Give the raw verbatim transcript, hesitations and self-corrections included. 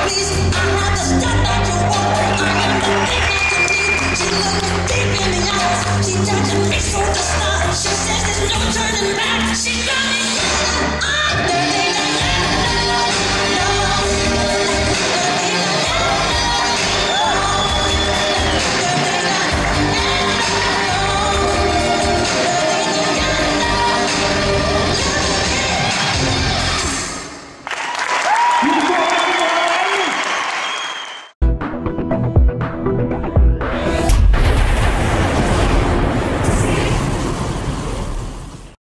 please. I'd rather stop at your walk. I am the thing that you need. She looked me deep in the eyes. She judged me for the stars. She says there's no turning back. She got me. I'm dirty.